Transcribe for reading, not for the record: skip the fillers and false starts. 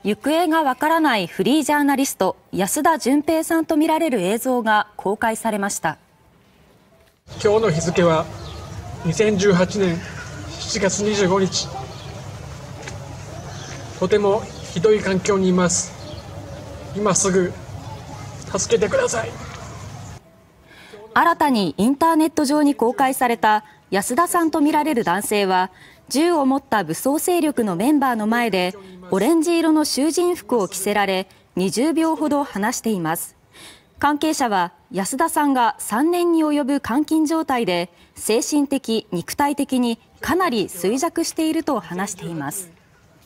行方がわからないフリージャーナリスト安田純平さんとみられる映像が公開されました。 今日の日付は2018年7月25日。とてもひどい環境にいます。今すぐ助けてください。 新たにインターネット上に公開された安田さんとみられる男性は、銃を持った武装勢力のメンバーの前でオレンジ色の囚人服を着せられ20秒ほど話しています。関係者は安田さんが3年に及ぶ監禁状態で精神的、肉体的にかなり衰弱していると話しています。